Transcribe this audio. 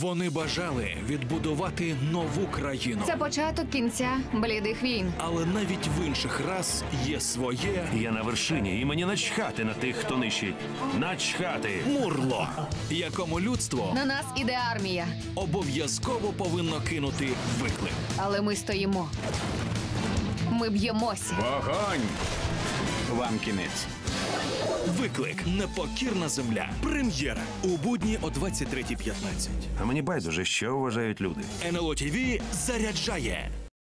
Вони бажали відбудувати нову країну. Це початок кінця блідих війн. Але навіть в інших рас є своє Я на вершині, і мені начхати на тих, хто нищить. Начхати. мурло, якому людство На нас іде армія, обов'язково повинно кинути виклик. але ми стоїмо. Ми б'ємося. Вогонь! Вам кінець. Виклик «Непокірна земля». Прем'єра у будні о 23:15. А мені байдуже, що вважають люди. НЛО ТВ заряджає.